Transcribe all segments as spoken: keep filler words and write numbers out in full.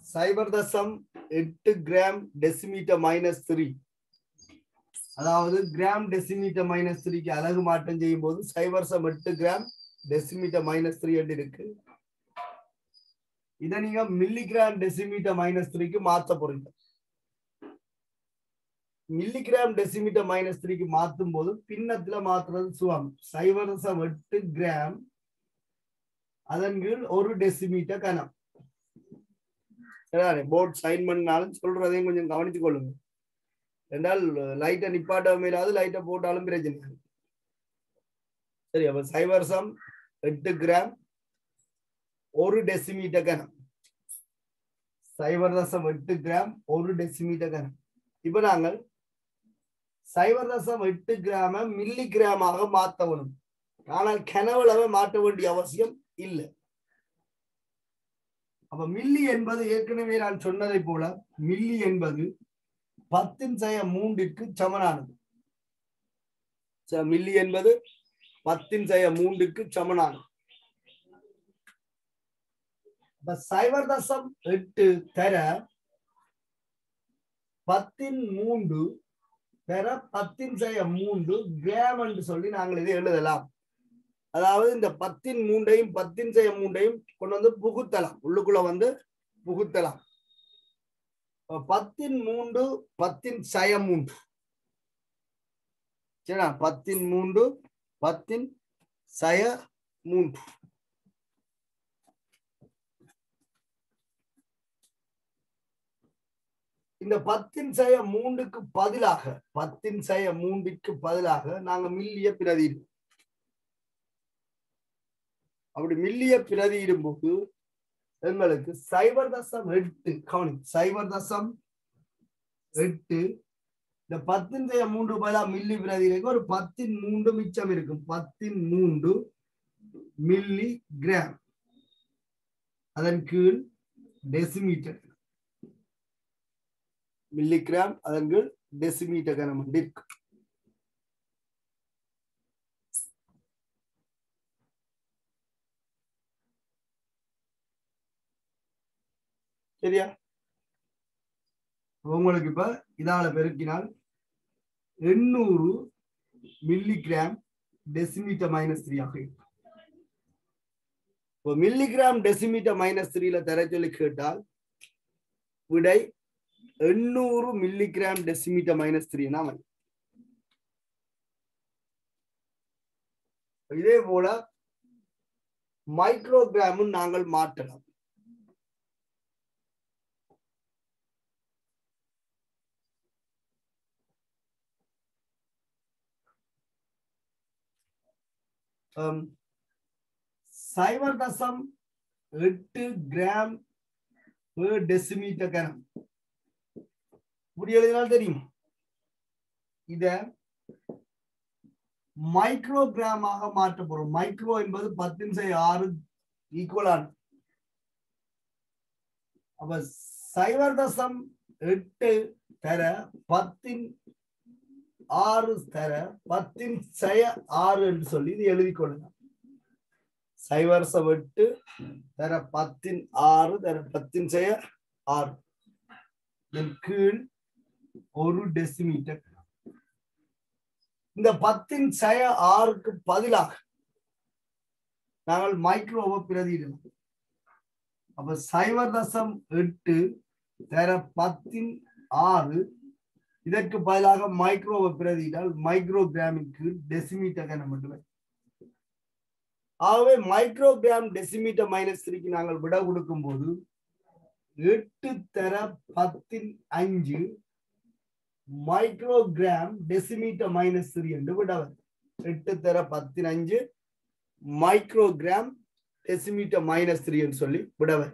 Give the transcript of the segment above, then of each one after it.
சைபர் தசம் எட்டு gram decimetre minus three. அதாவது கிராம் டெசிமீட்டர் மைனஸ் த்ரீக்கு அலகு மாற்றம் செய்யும் போது சைபர் சம் எட்டு கிராம் டெசிமீட்டர் மைனஸ் த்ரீ என்று இருக்கு. இதை நீங்க மில்லிகிராம் டெசிமீட்டர் மைனஸ் த்ரீக்கு மாத்த போறீங்க. மில்லிகிராம் டெசிமீட்டர் மைனஸ் த்ரீக்கு மாற்றும் போது பின்னத்துல மாத்துறது சுகம். சைபர் தசம் எட்டு கிராம் அதன் கீழ் ஒரு டெசிமீட்டர் கனம். போர்ட் சைன் பண்ணாலும் சொல்றதையும் கொஞ்சம் கவனித்துக் கொள்ளுங்க. என்றால் லைட்டை நிப்பாட்ட மேலாவது லைட்டை போட்டாலும் பிரச்சனை. சரி, அப்ப சைபர் சம் எட்டு கிராம் ஒரு டெசிமீட்டர் கனம். சைபர் தசம் எட்டு கிராம் ஒரு டெசிமீட்டர் கனம். இப்ப நாங்கள் சைபர் தசம் எட்டு கிராம மில்லி கிராமாக மாற்றணும். ஆனால் கனவளவை மாற்ற வேண்டிய அவசியம் இல்லை. அப்ப மில்லி என்பது ஏற்கனவே நான் சொன்னதை போல மில்லி என்பது பத்தின் செய்ய மூன்றிற்கு சமனானது. மில்லி என்பது பத்தின் செய்ய மூன்றுக்கு சமனானது. சைபர் தசம் எட்டு தர பத்தின் மூன்று தர பத்தின் செய்ய மூன்று கிராம் என்று சொல்லி நாங்கள் இதை எழுதலாம். அதாவது இந்த பத்தின் மூன்றையும் பத்தின் செய்ய மூன்றையும் கொண்டு வந்து புகுத்தலாம், உள்ளுக்குள்ள வந்து புகுத்தலாம். பத்தின் மூன்று பத்தின் சய மூன்று. சரியா? பத்தின் மூன்று பத்தின் சய மூன்று. இந்த பத்தின் சய மூன்றுக்கு பதிலாக பத்தின் சய மூன்றுக்கு பதிலாக நாங்க மில்லிய பிரதியிடும். அப்படி மில்லிய பிரதியிடும் போது எங்களுக்கு சைபர் தசம் எட்டு கவனி சைபர் தசம் எட்டு இந்த பத்தின் செய்ய மூன்று பதிலா மில்லி பிரதியில ஒரு பத்தின் மூன்று மிச்சம் இருக்கும். பத்தின் மூன்று மில்லி கிராம் அதன் கீழ் டெசிமீட்டர் மில்லி கிராம் அதன் கீழ் டெசிமீட்டர் கனம் இருக்கு. சரியா? உங்களுக்கு இப்ப இதால பெருக்கினால் எண்ணூறு மில்லிகிராம் டெசிமீட்டர் மைனஸ் த்ரீ ஆக இருக்கும். மில்லிகிராம் டெசிமீட்டர் மைனஸ் த்ரீல தர சொல்லி கேட்டால் விடை எண்ணூறு மில்லிகிராம் டெசிமீட்டர் மைனஸ் த்ரீ. இதே போல மைக்ரோகிராமும் நாங்கள் மாற்றலாம். சைபர் தசம் எட்டு கிராம் டெசிமீட்டர் கனம். இப்படி எழுதினால் தெரியும். இத மைக்ரோகிராமாக மாற்ற போறோம். மைக்ரோ என்பது பத்தின் செய்ய ஆறு ஈக்குவலான. அப்ப சைபர் தசம் எட்டு தர பத்தின் ஆறு தர பத்தின் செய்ய ஆறு என்று சொல்லி இது எழுதி கொள்ளலாம். சைபர் தசம் எட்டு தர பத்தின் ஆறு தர பத்தின் செய்ய ஆறு கீழ் ஒரு டெசிமீட்டர். இந்த பத்தின் செய்ய ஆறுக்கு பதிலாக நாங்கள் மைக்ரோவை பிரதியிடலாம். அப்ப சைபர் தசம் எட்டு தர பத்தின் ஆறு இதற்கு பதிலாக மைக்ரோவை பிரதியிட்டால் மைக்ரோகிராமிற்கு டெசிமீட்டர் கனம் மட்டுமே. ஆகவே மைக்ரோகிராம் டெசிமீட்டர் மைனஸ் த்ரீக்கு நாங்கள் விட கொடுக்கும் போது எட்டு தர பத்தின் அஞ்சு மைக்ரோகிராம் டெசிமீட்டர் மைனஸ் த்ரீ என்று விடவர். எட்டு தர பத்தின் அஞ்சு மைக்ரோகிராம் டெசிமீட்டர் மைனஸ் த்ரீ என்று சொல்லி விடவர்.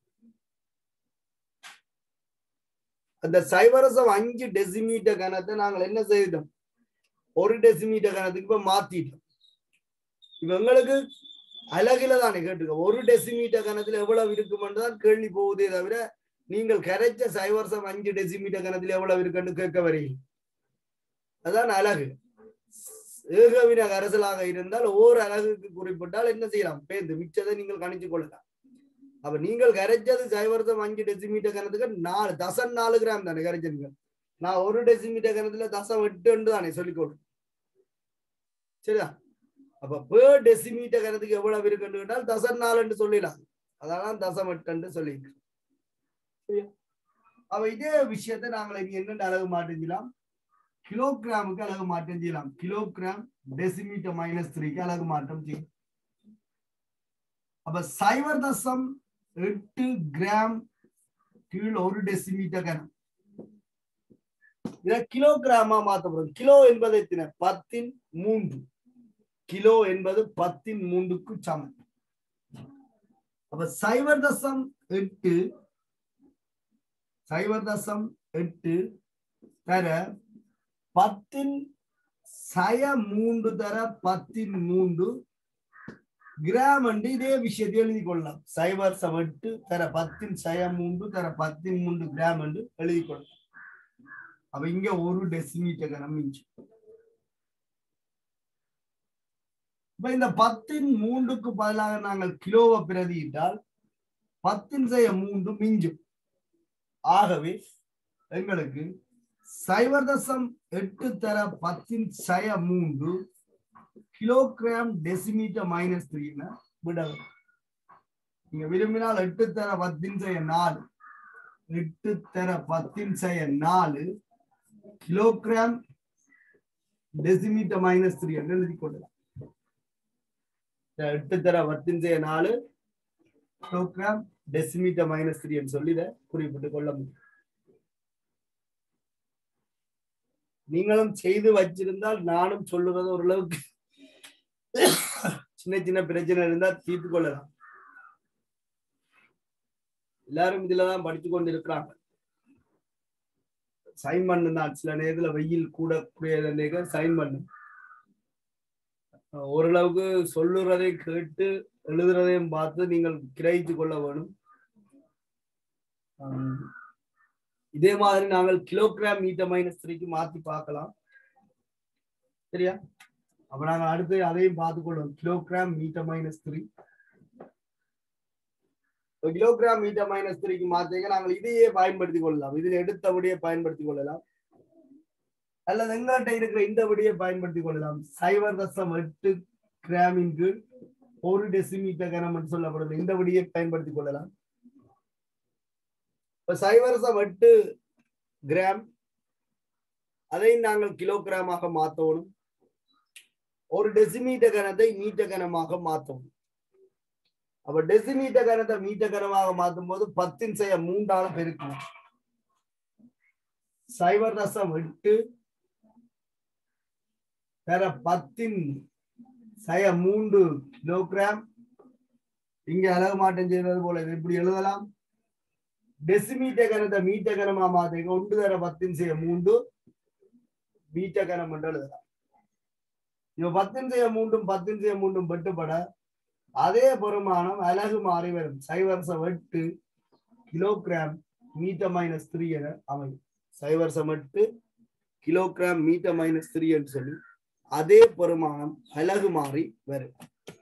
அந்த சைபரசம் அஞ்சு டெசிமீட்டர் கனத்தை நாங்கள் என்ன செய்தோம்? ஒரு டெசிமீட்டர் கனத்துக்கு இப்ப மாத்திட்டோம். இப்ப எங்களுக்கு அழகுல தானே கேட்டுக்க ஒரு டெசிமீட்டர் கனத்துல எவ்வளவு இருக்குமென்று தான் கேள்வி போகுதே தவிர நீங்கள் கரைச்ச சைபரசம் அஞ்சு டெசிமீட்டர் கனத்துல எவ்வளவு இருக்குன்னு கேட்க வரையில். அதான் அழகு. ஏகவின கரைசலாக இருந்தால் ஓர் அலகுக்கு குறிப்பிட்டால் என்ன செய்யலாம்? பேருந்து மிச்சதை நீங்கள் கணிச்சு கொள்ளலாம். அப்ப நீங்கள் கரைச்சது சைவர்த்தம் அஞ்சு டெசிமீட்டர் கணத்துக்கு நாலு தசம் நாலு கிராம் தானே கரைச்சிருங்க. நான் ஒரு டெசிமீட்டர் கணத்துல தசம் எட்டு தானே சொல்லிக்கொடு. சரியா? அப்ப பேர் டெசிமீட்டர் கணத்துக்கு எவ்வளவு இருக்குன்னு கேட்டால் தசம் நாலுன்னு சொல்லிடலாம். அதெல்லாம் தசம் எட்டு சொல்லிட்டு. அப்ப இதே விஷயத்தை நாங்கள் இங்க என்னென்ன அழகு மாற்றம் செய்யலாம்? கிலோகிராமுக்கு அழகு மாற்றம் செய்யலாம். கிலோகிராம் டெசிமீட்டர் மைனஸ் த்ரீக்கு அழகு மாற்றம் செய்யும். அப்ப சைவர் தசம் எட்டு கிராம் கீழ் ஒரு டெசிமீட்டர் கனம் இத கிலோகிராமா மாற்றப்படும். கிலோ என்பது எத்தனை? பத்தின் மூன்று. கிலோ என்பது பத்தின் மூன்றுக்கு சமம். அப்ப சைவர் தசம் எட்டு சைவர் தசம் எட்டு தர பத்தின் சய மூன்று தர பத்தின் மூன்று கிராம் என்று இதே விஷயத்தை எழுதி கொள்ளலாம். சைவர் தசம் எட்டு தர பத்தின் சய மூன்று தர பத்தின் மூன்று கிராம் என்று எழுதி கொள்ளலாம். அப்ப இங்க ஒரு டெசிமீட்டர் கனம் மிஞ்சி. இப்ப இந்த பத்தின் மூன்றுக்கு பதிலாக நாங்கள் கிலோவை பிரதியிட்டால் பத்தின் சய மூன்று மிஞ்சும். ஆகவே எங்களுக்கு சைவர் தசம் எட்டு தர பத்தின் சய மூன்று கிலோகிராம் டெசிமீட்டர் மைனஸ் த்ரீ விட. நீங்க விரும்பினால் எட்டு தர பத்தின் சய நாலு எட்டு தர பத்தின் சய நாலு கிலோகிராம் டெசிமீட்டர் மைனஸ் த்ரீ என்று எழுதி கொள்ளலாம். எட்டு தர பத்தின் சய நாலு கிலோகிராம் டெசிமீட்டர் மைனஸ் த்ரீ என்று சொல்லி இதை குறிப்பிட்டுக் கொள்ள முடியும். நீங்களும் செய்து வச்சிருந்தால் நானும் சொல்லுறது ஓரளவுக்கு சின்ன சின்ன பிரச்சனை இருந்தா தீர்த்து கொள்ளலாம். எல்லாரும் இதுலதான் படித்து கொண்டு இருக்கிறாங்க. சைன் பண்ணுதான் சில நேரத்துல வெயில் கூட கூடிய சைன் பண்ணு ஓரளவுக்கு சொல்லுறதை கேட்டு எழுதுறதையும் பார்த்து நீங்கள் கிரகித்து கொள்ள வேணும். இதே மாதிரி நாங்கள் கிலோகிராம் மீட்டர் மைனஸ் த்ரீக்கு மாத்தி பார்க்கலாம். சரியா? அப்ப நாங்கள் அடுத்து அதையும் பார்த்துக் கொள்வோம். Kilogram metre minus three kilogram metre minus த்ரீக்கு மாத்தீங்க நாங்கள் இதையே பயன்படுத்திக் கொள்ளலாம். இதில் எடுத்தபடியே பயன்படுத்திக் கொள்ளலாம். அல்லது எங்கள்கிட்ட இருக்கிற இந்த விடையை பயன்படுத்திக் கொள்ளலாம். சைவர் தசம் எட்டு கிராமின் கீழ் ஒரு டெசிமீட்டர் கனம் என்று சொல்லப்படுது. இந்த விடையை பயன்படுத்திக் கொள்ளலாம். இப்ப சைவர் தசம் எட்டு கிராம் அதை நாங்கள் கிலோகிராமாக மாற்றணும். ஒரு டெசிமீட்டர் கனத்தை மீட்டர் கனமாக மாற்றணும். அப்ப டெசிமீட்டர் கனத்தை மீட்டர் கனமாக மாற்றும் போது பத்தின் செய்ய மூன்றால பெருக்கணும். சைவர் தசம் எட்டு தர பத்தின் சய மூன்று கிலோகிராம். இங்க அழகு மாற்றம் செய்வது போல இப்படி எழுதலாம். டெசிமீட்டர் கனத்தை மீட்டர் கனமா மாத்த ஒன்று தர பத்தின் செய்ய மூன்று மீட்டர் கனம் என்று எழுதலாம். இப்ப பத்தின் செய்ய மூன்றும் பத்தின் செய்ய மூன்றும் பெட்டுப்பட அதே பெருமானம் அலகு மாறி வரும். சைவர்சம் எட்டு கிலோகிராம் மீட்டர் மைனஸ் த்ரீ என அமையும். சைவர்சம் எட்டு கிலோகிராம் மீட்டர் மைனஸ் த்ரீ என்று சொல்லி அதே பெருமானம் அலகு மாறி வரும்.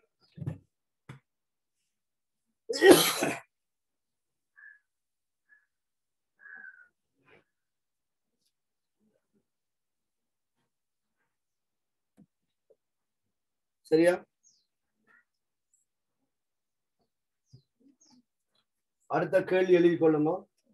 சரியா? அடுத்த கேள்வி எழுதி கொள்ளுங்க.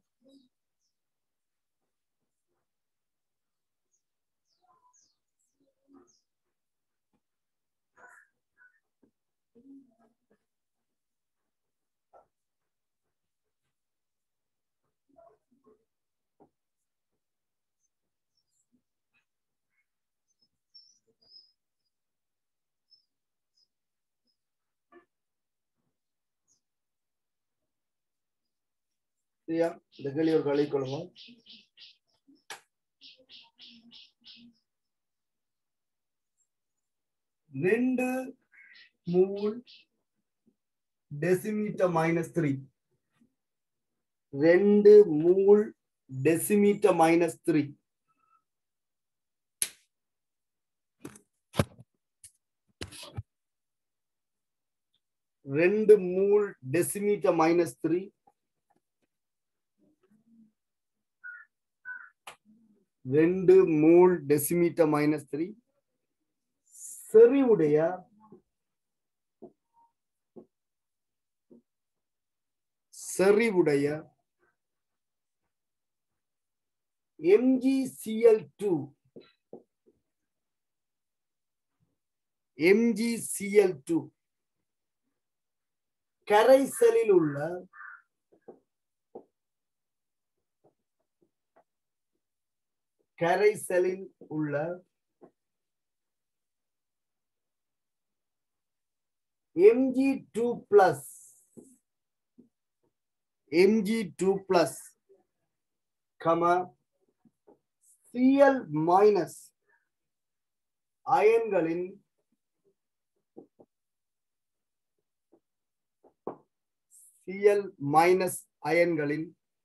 சரியா? இந்த கேள்வி ஒரு கழிவு கொள்ளுங்க. ரெண்டு மூல் டெசிமீட்டர் மைனஸ் த்ரீ ரெண்டு மூல் டெசிமீட்டர் மைனஸ் த்ரீ ரெண்டு மூல் டெசிமீட்டர் மைனஸ் த்ரீ ரெண்டு மூல் டெசிமீட்டர் மைனஸ் த்ரீ செறிவுடைய செறிவுடைய M G C L two M G C L two கரைசலில் உள்ள கரைசலில் உள்ள M G two plus M G two plus comma C L minus அயன்களின் C L minus அயன்களின்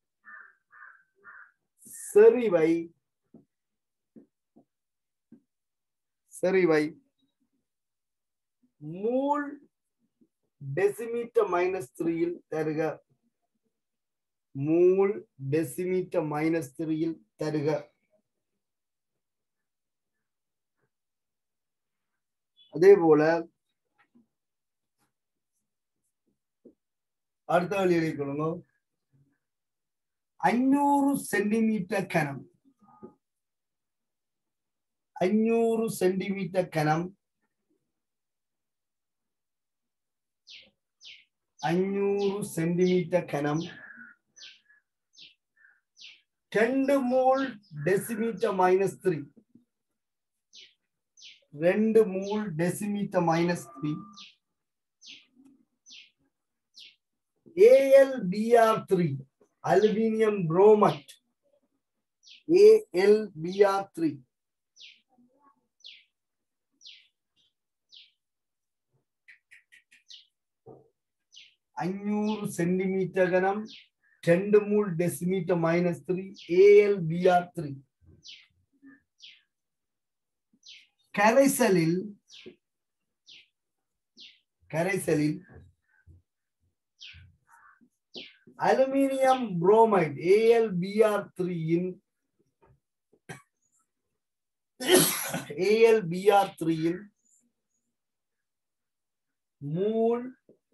செறிவை செறிவை மூல் டெசிமீட்டர் மைனஸ் த்ரீயில் தருக மூல் டெசிமீட்டர் மைனஸ் த்ரீயில் தருக. அதே போல அடுத்த வழி எழுதிக்கொள்ளுங்க. அஞ்சூறு சென்டிமீட்டர் கனம் அஞ்சூறு சென்டிமீட்டர் கனம் அஞ்சூறு சென்டிமீட்டர் கனம் ரெண்டு மூல் டெசிமீட்டர் மைனஸ் த்ரீ ரெண்டு mole decimetre minus three A L B R three aluminium bromide A L B R three அஞ்சூறு சென்டிமீட்டர் கனம் ரெண்டு mole decimetre minus three A L B R three கரைசலில் கரைசலில் aluminium bromide A L B R three இன் A L B R three இன் mole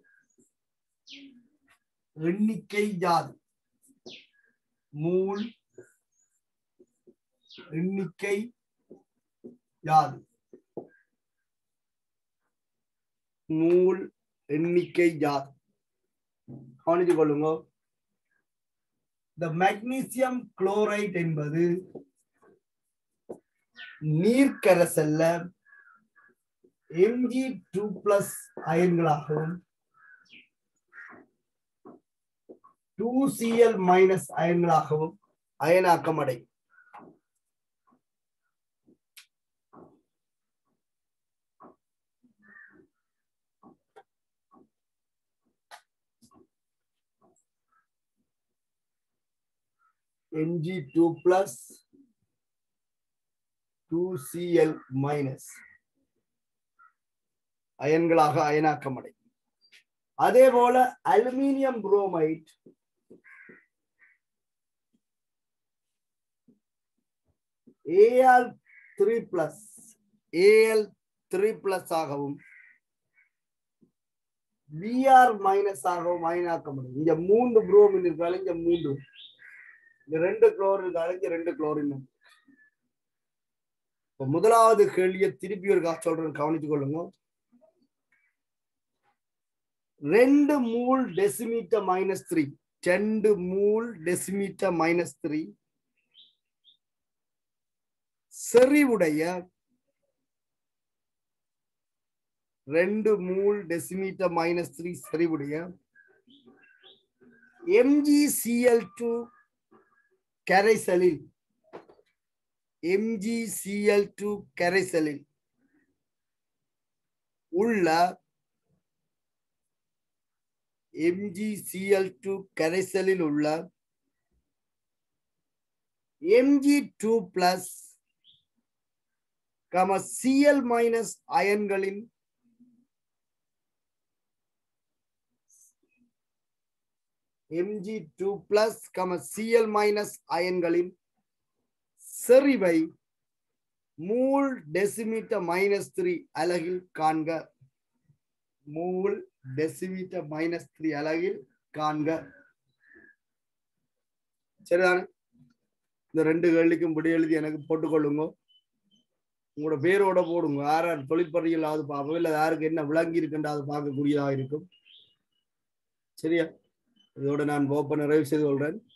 எண்ணிக்கை யாது மூல் எண்ணிக்கை யாது மூல் எண்ணிக்கை யாது கவனித்துக் கொள்ளுங்க. இந்த மெக்னீசியம் குளோரைட் என்பது நீர்க்கரசல்ல எம் ஜி டூ பிளஸ் அயன்களாகவும் டூ சி எல் மைனஸ் அயன்களாகவும் அயனாக்கம் அடையும். M G two plus two C L minus அயன்களாக அயனாக்கம் அடையும். அதே போல aluminium bromide A L three plus A L three plus ஆகவும் B R மைனஸ் ஆகவும் அயனாக்க முடியும். இங்க மூன்று புரோமின் இருக்கால இங்க மூன்று இந்த ரெண்டு குளோரின் இருக்கால இங்க ரெண்டு குளோரின். முதலாவது கேள்வியை திருப்பி ஒரு சொல்றேன், கவனித்துக் கொள்ளுங்க. ரெண்டு மூல் டெசிமீட்டர் மைனஸ் த்ரீ ரெண்டு மூல் டெசிமீட்டர் மைனஸ் த்ரீ செறிவுடைய ரெண்டு மூல் டெசிமீட்டர் மைனஸ் த்ரீ செறிவுடைய M G C L two கரைசலில் M G C L two கரைசலில் உள்ள M G C L two கரைசலில் உள்ள M G two plus Cl minus அயன்களின் M G two plus C L minus அயன்களின் செறிவை mole decimetre minus three அலகில் காண்க. மூல் டெசிமீட்டர் மைனஸ் த்ரீ அலகில் காண்க. சரிதானே? இந்த ரெண்டு கேள்விக்கும் விடை எழுதி எனக்கு போட்டுக்கொள்ளுங்க. உங்களோட பேரோட போடுங்க. யார் தொழிற்பறிகள் அது பார்ப்போம், இல்லை யாருக்கு என்ன விளங்கி இருக்குன்ற அது பார்க்கக்கூடியதாக இருக்கும். சரியா? இதோட நான் ஓப்பன் நிறைவு செய்து கொள்றேன்.